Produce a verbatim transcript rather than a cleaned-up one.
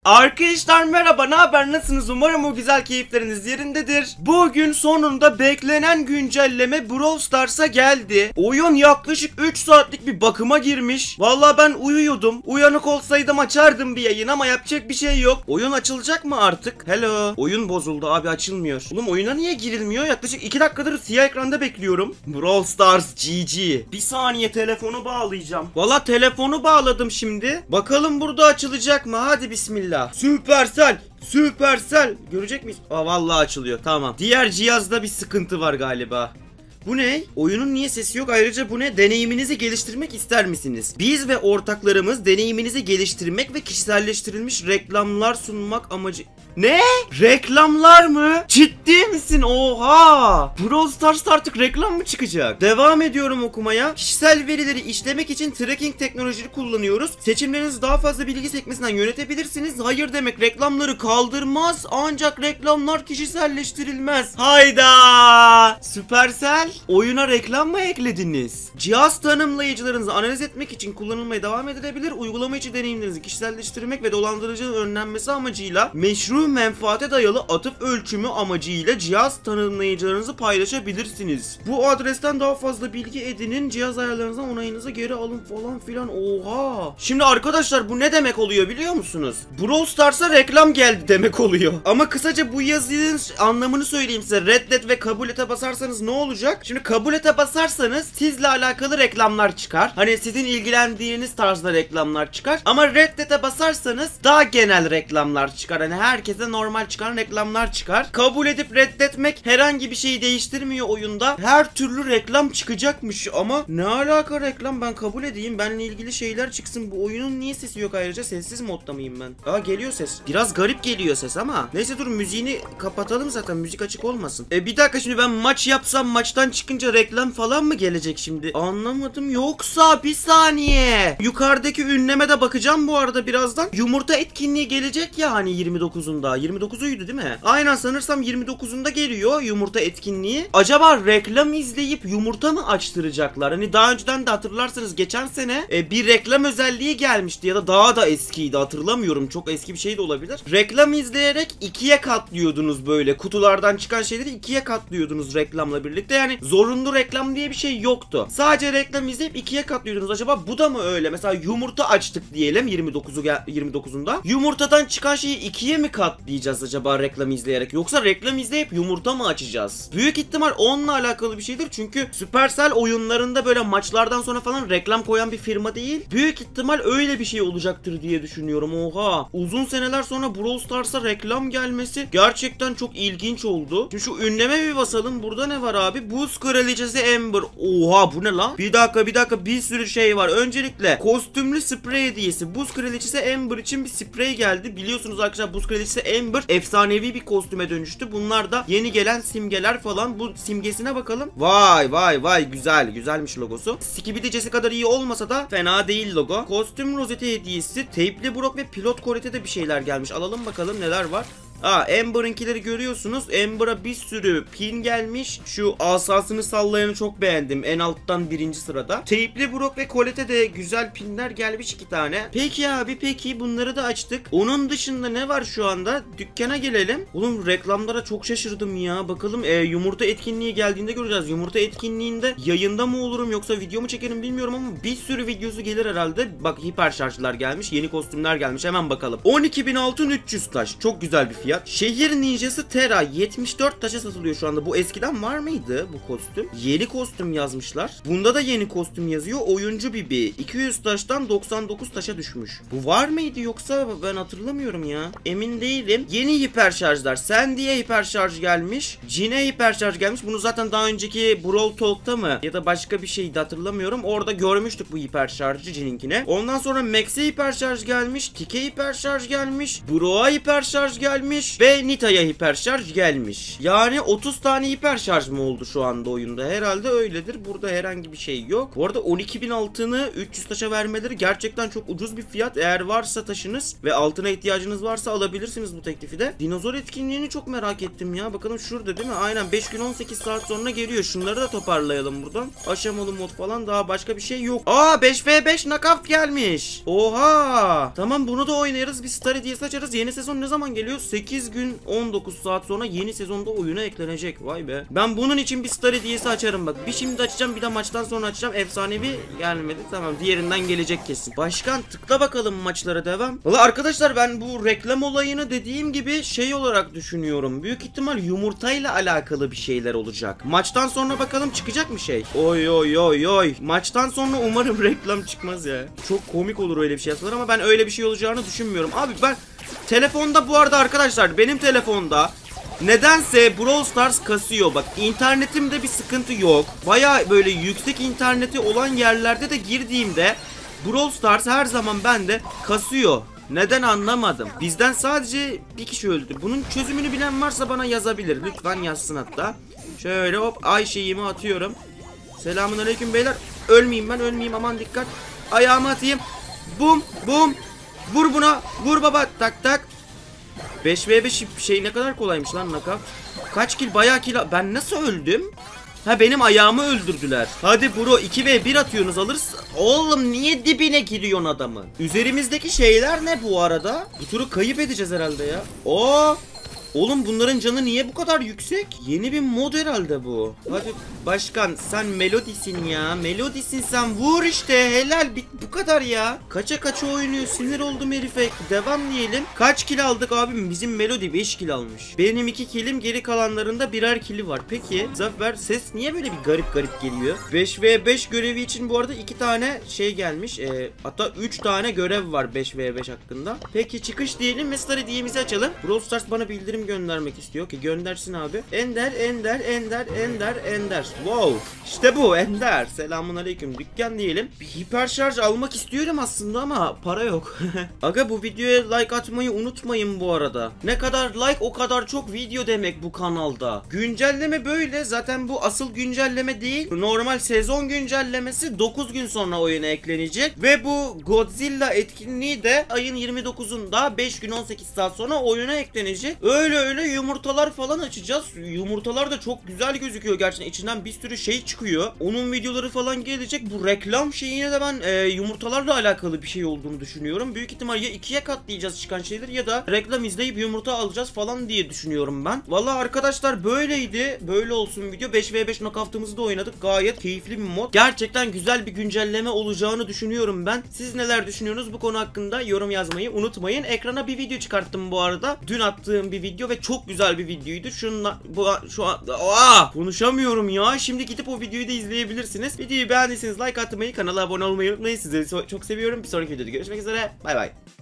Arkadaşlar merhaba, ne haber, nasılsınız? Umarım o güzel keyifleriniz yerindedir. Bugün sonunda beklenen güncelleme Brawl Stars'a geldi. Oyun yaklaşık üç saatlik bir bakıma girmiş. Vallahi ben uyuyordum. Uyanık olsaydım açardım bir yayın ama yapacak bir şey yok. Oyun açılacak mı artık? Hello. Oyun bozuldu abi, açılmıyor. Oğlum oyuna niye girilmiyor? Yaklaşık iki dakikadır siyah ekranda bekliyorum. Brawl Stars G G. Bir saniye, telefonu bağlayacağım. Vallahi telefonu bağladım şimdi. Bakalım burada açılacak mı? Hadi bismillah. Süpersel, Süpersel. Görecek miyiz? Aa, vallahi açılıyor. Tamam. Diğer cihazda bir sıkıntı var galiba. Bu ne? Oyunun niye sesi yok? Ayrıca bu ne? Deneyiminizi geliştirmek ister misiniz? Biz ve ortaklarımız deneyiminizi geliştirmek ve kişiselleştirilmiş reklamlar sunmak amacı... Ne? Reklamlar mı? Ciddi misin? Oha! Brawl Stars'ta artık reklam mı çıkacak? Devam ediyorum okumaya. Kişisel verileri işlemek için tracking teknolojisi kullanıyoruz. Seçimlerinizi daha fazla bilgi sekmesinden yönetebilirsiniz. Hayır demek reklamları kaldırmaz. Ancak reklamlar kişiselleştirilmez. Hayda! Süpersel, oyuna reklam mı eklediniz? Cihaz tanımlayıcılarınızı analiz etmek için kullanılmaya devam edilebilir. Uygulama içi deneyimlerinizi kişiselleştirmek ve dolandırıcının önlenmesi amacıyla meşru menfaate dayalı atıf ölçümü amacıyla cihaz tanımlayıcılarınızı paylaşabilirsiniz. Bu adresten daha fazla bilgi edinin, cihaz ayarlarınızdan onayınızı geri alın falan filan. Oha! Şimdi arkadaşlar bu ne demek oluyor biliyor musunuz? Brawl Stars'a reklam geldi demek oluyor. Ama kısaca bu yazının anlamını söyleyeyim size. Reddet ve kabul ete basarsanız ne olacak? Şimdi kabul ete basarsanız sizle alakalı reklamlar çıkar. Hani sizin ilgilendiğiniz tarzda reklamlar çıkar. Ama reddete basarsanız daha genel reklamlar çıkar. Hani herkese normal çıkan reklamlar çıkar. Kabul edip reddetmek herhangi bir şeyi değiştirmiyor oyunda. Her türlü reklam çıkacakmış ama ne alaka reklam? Ben kabul edeyim. Benimle ilgili şeyler çıksın. Bu oyunun niye sesi yok ayrıca? Sessiz modda mıyım ben? Aa, geliyor ses. Biraz garip geliyor ses ama. Neyse dur, müziğini kapatalım zaten. Müzik açık olmasın. E bir dakika, şimdi ben maç yapsam maçtan çıkınca reklam falan mı gelecek şimdi? Anlamadım. Yoksa bir saniye. Yukarıdaki ünleme de bakacağım bu arada birazdan. Yumurta etkinliği gelecek ya hani yirmi dokuzunda. yirmi dokuzuydu değil mi? Aynen, sanırsam yirmi dokuzunda geliyor yumurta etkinliği. Acaba reklam izleyip yumurta mı açtıracaklar? Hani daha önceden de hatırlarsanız geçen sene e, bir reklam özelliği gelmişti ya da daha da eskiydi, hatırlamıyorum. Çok eski bir şey de olabilir. Reklam izleyerek ikiye katlıyordunuz böyle. Kutulardan çıkan şeyleri ikiye katlıyordunuz reklamla birlikte. Yani zorunlu reklam diye bir şey yoktu. Sadece reklam izleyip ikiye katlıyordunuz. Acaba bu da mı öyle? Mesela yumurta açtık diyelim yirmi dokuzu yirmi dokuzunda. Yumurtadan çıkan şeyi ikiye mi katlayacağız acaba reklam izleyerek? Yoksa reklam izleyip yumurta mı açacağız? Büyük ihtimal onunla alakalı bir şeydir. Çünkü Supercell oyunlarında böyle maçlardan sonra falan reklam koyan bir firma değil. Büyük ihtimal öyle bir şey olacaktır diye düşünüyorum. Oha! Uzun seneler sonra Brawl Stars'a reklam gelmesi gerçekten çok ilginç oldu. Şimdi şu ünleme bir basalım. Burada ne var abi? Buz Kraliçesi Amber. Oha, bu ne lan? Bir dakika bir dakika, bir sürü şey var. Öncelikle kostümlü sprey hediyesi. Buz Kraliçesi Amber için bir sprey geldi. Biliyorsunuz arkadaşlar, Buz Kraliçesi Amber efsanevi bir kostüme dönüştü. Bunlar da yeni gelen simgeler falan. Bu simgesine bakalım. Vay vay vay, güzel. Güzelmiş logosu. Skibidi kadar iyi olmasa da fena değil logo. Kostüm rozeti hediyesi. Teypli Brock ve Pilot Colette'e de bir şeyler gelmiş. Alalım bakalım neler var. Aa, Amber'ınkileri görüyorsunuz. Amber'a bir sürü pin gelmiş. Şu asasını sallayanı çok beğendim. En alttan birinci sırada. Teypli Brock ve Colette de güzel pinler gelmiş, iki tane. Peki abi, peki bunları da açtık. Onun dışında ne var şu anda? Dükkana gelelim. Oğlum reklamlara çok şaşırdım ya. Bakalım e, yumurta etkinliği geldiğinde göreceğiz. Yumurta etkinliğinde yayında mı olurum yoksa video mu çekerim bilmiyorum ama bir sürü videosu gelir herhalde. Bak, hiper şarjlar gelmiş. Yeni kostümler gelmiş. Hemen bakalım. on iki bin altın üç yüz taş. Çok güzel bir fiyat. Şehir Ninjası Terra yetmiş dört taşa satılıyor şu anda. Bu eskiden var mıydı bu kostüm? Yeni kostüm yazmışlar. Bunda da yeni kostüm yazıyor. Oyuncu Bibi iki yüz taştan doksan dokuz taşa düşmüş. Bu var mıydı yoksa ben hatırlamıyorum ya. Emin değilim. Yeni hiper şarjlar. Sandy'ye hiper şarj gelmiş. Jin'e hiper şarj gelmiş. Bunu zaten daha önceki Brawl Talk'ta mı ya da başka bir şeydi, hatırlamıyorum. Orada görmüştük bu hiper şarjı Jin'inkine. Ondan sonra Max'e hiper şarj gelmiş. Tike hiper şarj gelmiş. Bro'a hiper şarj gelmiş. gelmiş ve Nita'ya hiperşarj gelmiş. Yani otuz tane hiperşarj mı oldu şu anda oyunda? Herhalde öyledir. Burada herhangi bir şey yok. Bu arada on iki bin altını üç yüz taşa vermeleri gerçekten çok ucuz bir fiyat. Eğer varsa taşınız ve altına ihtiyacınız varsa alabilirsiniz bu teklifi de. Dinozor etkinliğini çok merak ettim ya. Bakalım şurada değil mi? Aynen beş gün on sekiz saat sonra geliyor. Şunları da toparlayalım buradan. Aşamalı mod falan, daha başka bir şey yok. Aa, beş ve beş knockout gelmiş. Oha. Tamam, bunu da oynarız. Bir Star hediyesi açarız. Yeni sezon ne zaman geliyor? sekiz gün on dokuz saat sonra yeni sezonda oyuna eklenecek. Vay be. Ben bunun için bir Star hediyesi açarım bak. Bir şimdi açacağım, bir de maçtan sonra açacağım. Efsanevi gelmedi. Tamam, diğerinden gelecek kesin. Başkan tıkla bakalım maçlara devam. Valla arkadaşlar, ben bu reklam olayını dediğim gibi şey olarak düşünüyorum. Büyük ihtimal yumurtayla alakalı bir şeyler olacak. Maçtan sonra bakalım çıkacak mı şey? Oy oy oy oy. Maçtan sonra umarım reklam çıkmaz ya. Çok komik olur öyle bir şey yapsalar ama ben öyle bir şey olacağını düşünmüyorum. Abi ben telefonda, bu arada arkadaşlar, benim telefonda nedense Brawl Stars kasıyor. Bak, internetimde bir sıkıntı yok. Baya böyle yüksek interneti olan yerlerde de girdiğimde Brawl Stars her zaman bende kasıyor. Neden anlamadım. Bizden sadece bir kişi öldü. Bunun çözümünü bilen varsa bana yazabilir. Lütfen yazsın hatta. Şöyle hop Ayşe'yimi atıyorum. Selamünaleyküm beyler. Ölmeyeyim ben, ölmeyeyim, aman dikkat. Ayağımı atayım. Bum bum. Vur buna. Vur baba. Tak tak. beş ve beş şey ne kadar kolaymış lan knockout. Kaç kill? Bayağı kill. Ben nasıl öldüm? Ha, benim ayağımı öldürdüler. Hadi bro, iki ve bir atıyorsunuz, alırsın. Oğlum niye dibine giriyorsun adamın? Üzerimizdeki şeyler ne bu arada? Bu turu kayıp edeceğiz herhalde ya. Oo. Oğlum bunların canı niye bu kadar yüksek? Yeni bir mod herhalde bu. Hadi başkan, sen Melody'sin ya. Melody'sin sen, vur işte, helal, bit bu kadar ya. Kaça kaça oynuyor, sinir oldum herife. Devam diyelim. Kaç kill aldık abim? Bizim Melody beş kill almış. Benim iki killim, geri kalanlarında birer killi var. Peki Zafer, ses niye böyle bir garip garip geliyor? beş ve beş görevi için bu arada iki tane şey gelmiş. Ee, hatta üç tane görev var beş ve beş hakkında. Peki çıkış diyelim ve Star hediyemizi açalım. Brawl Stars bana bildirim göndermek istiyor ki göndersin abi. Ender, Ender, Ender, Ender, Ender. Wow. İşte bu Ender. Selamünaleyküm. Dükkan diyelim. Bir hiperşarj almak istiyorum aslında ama para yok. Aga, bu videoya like atmayı unutmayın bu arada. Ne kadar like o kadar çok video demek bu kanalda. Güncelleme böyle. Zaten bu asıl güncelleme değil. Normal sezon güncellemesi dokuz gün sonra oyuna eklenecek. Ve bu Godzilla etkinliği de ayın yirmi dokuzunda beş gün on sekiz saat sonra oyuna eklenecek. Öyle öyle yumurtalar falan açacağız. Yumurtalar da çok güzel gözüküyor gerçekten. İçinden bir sürü şey çıkıyor. Onun videoları falan gelecek. Bu reklam şeyine de ben e, yumurtalarla alakalı bir şey olduğunu düşünüyorum. Büyük ihtimal ya ikiye katlayacağız çıkan şeyleri ya da reklam izleyip yumurta alacağız falan diye düşünüyorum ben. Vallahi arkadaşlar böyleydi. Böyle olsun video. beş ve beş knockout'ımızı da oynadık. Gayet keyifli bir mod. Gerçekten güzel bir güncelleme olacağını düşünüyorum ben. Siz neler düşünüyorsunuz bu konu hakkında? Yorum yazmayı unutmayın. Ekrana bir video çıkarttım bu arada. Dün attığım bir video ve çok güzel bir videoydu. Şunla bu şu an aa, konuşamıyorum ya. Şimdi gidip o videoyu da izleyebilirsiniz. Videoyu beğendiyseniz like atmayı, kanala abone olmayı unutmayın. Sizleri çok seviyorum. Bir sonraki videoda görüşmek üzere. Bay bay.